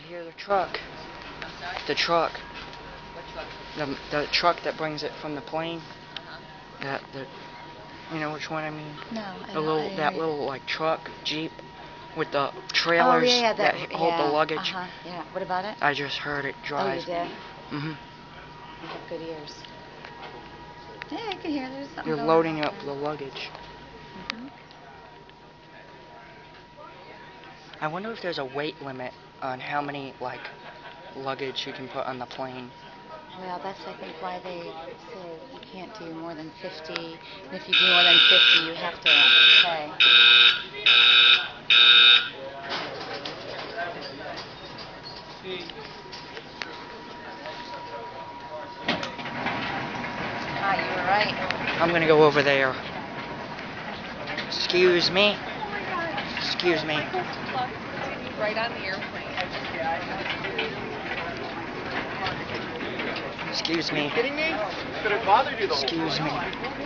hear the truck. I'm sorry? The truck. What truck? The truck that brings it from the plane. Uh-huh. You know which one I mean? No, I don't. That little like truck, Jeep, with the trailers that hold the luggage. Yeah. What about it? I just heard it drive. Oh, you did? Mhm. You have good ears. Yeah, I can hear there's something You're going loading on up there. the luggage. Mhm. I wonder if there's a weight limit on how many like luggage you can put on the plane. Well, that's I think why they say you can't do more than 50. And if you do more than 50, you have to pay. Ah, you were right. I'm gonna go over there. Excuse me. Excuse me. Right on the airplane. Excuse me. Are you kidding me? Could have bothered you the whole Excuse me.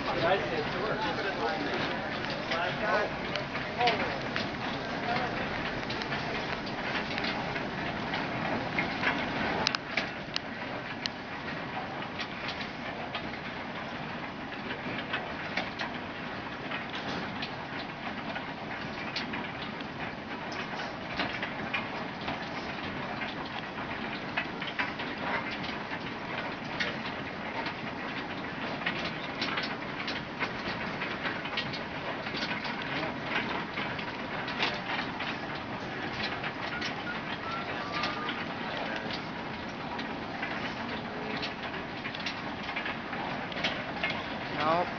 Nope.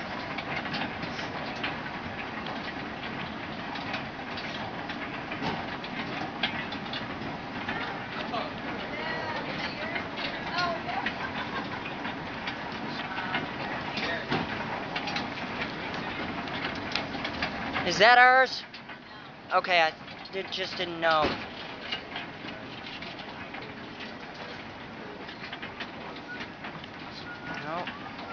Is that ours? Okay, I just didn't know. Nope.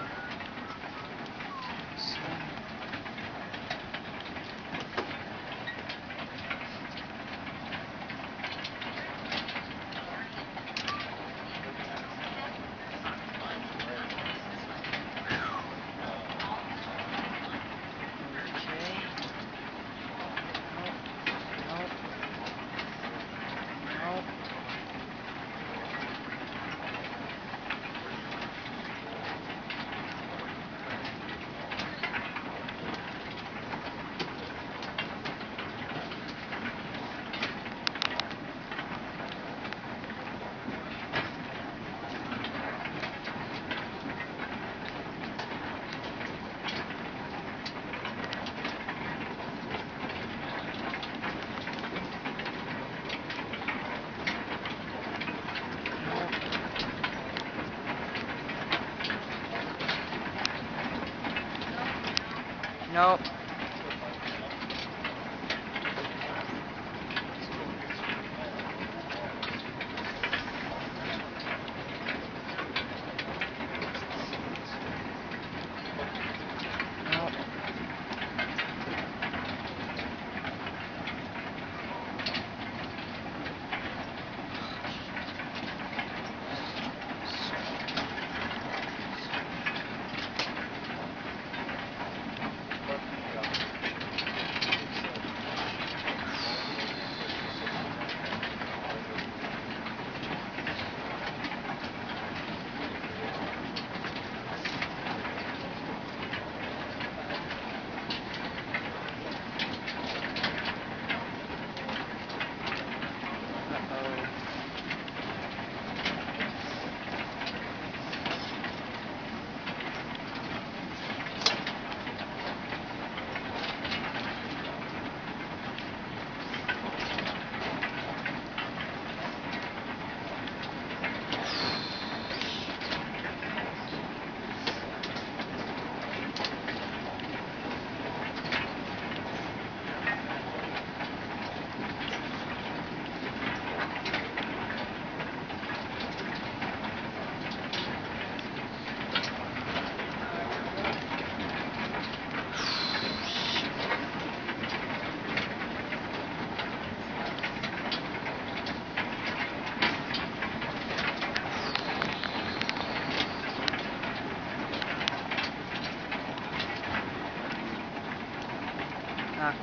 Nope.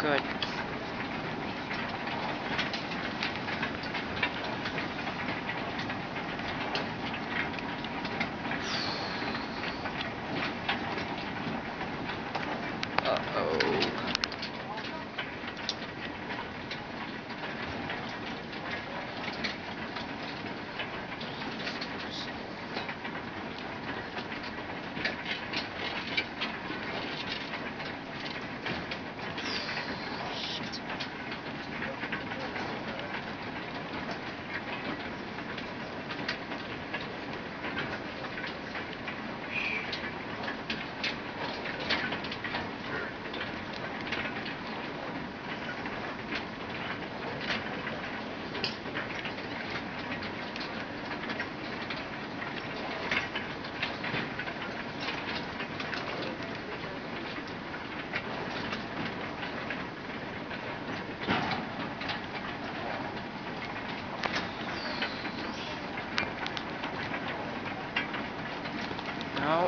Good. Uh-oh. No.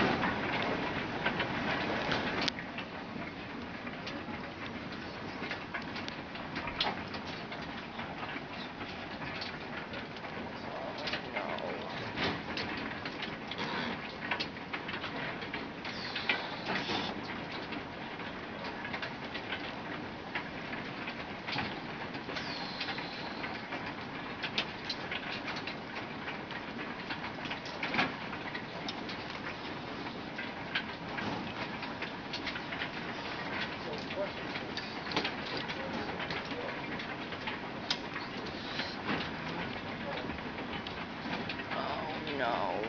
Oh, no.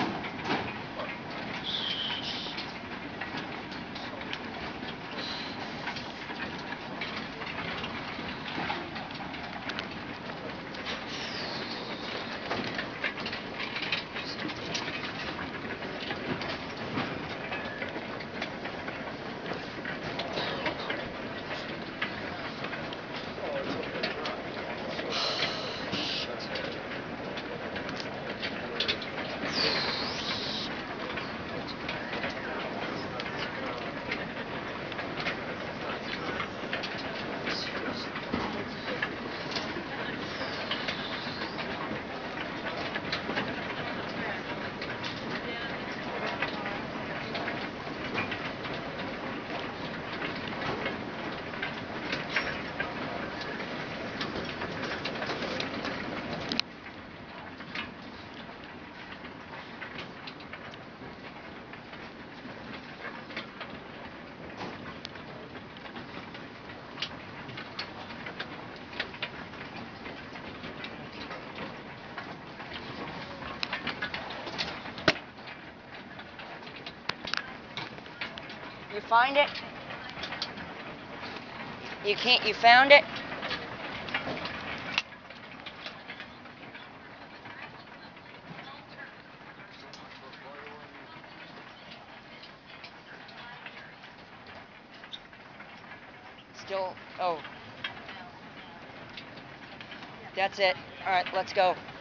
You find it? You found it? Still, oh. That's it. All right, let's go.